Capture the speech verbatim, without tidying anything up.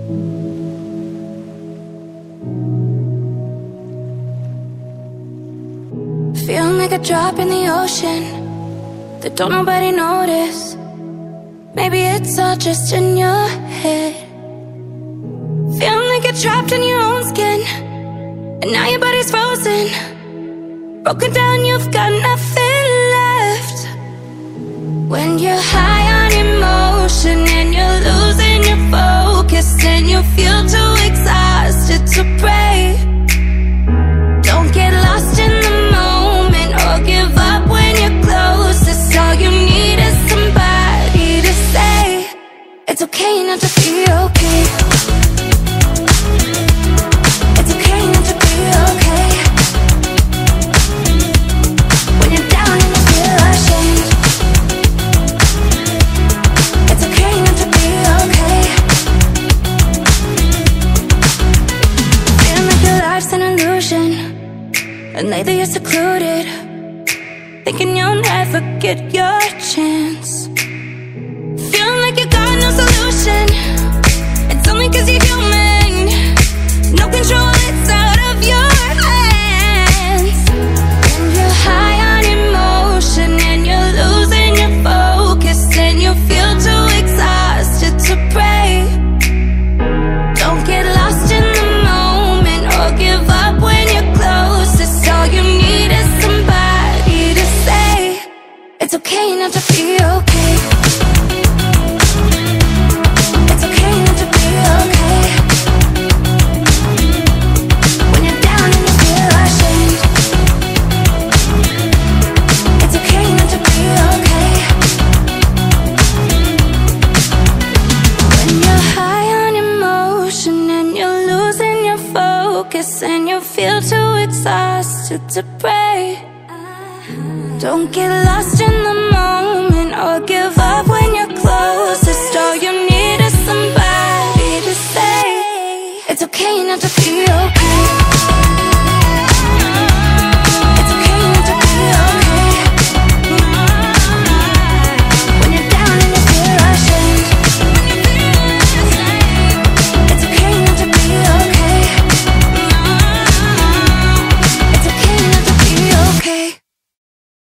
Feeling like a drop in the ocean that don't nobody notice. Maybe it's all just in your head. Feeling like you're trapped in your own skin, and now your body's frozen. Broken down, you've got nothing left. When you're high on emotion and you're losing your focus, and you feel too exhausted to pray. Don't get lost in the moment or give up when you're closest. All you need is somebody to say it's okay not to be okay. It's okay not to be okay. When you're down and you feel ashamed, it's okay not to be okay. Feeling like your life's an illusion, and lately you're secluded, thinking you'll never get your chance. Feeling like you got no solution. It's only cause you're human. No control, it's out of your hands. When you're high on emotion and you're losing your focus, and you feel too exhausted to pray. Don't get lost in the moment or give up when you're closest. All you need is somebody to say it's okay not to be okay. It's okay not to be okay. When you're down and you feel ashamed, it's okay not to be okay. When you're high on emotion and you're losing your focus, and you feel too exhausted to pray. Don't get lost in the moment or give up when you're closest. All you need is somebody to say it's okay not to be okay.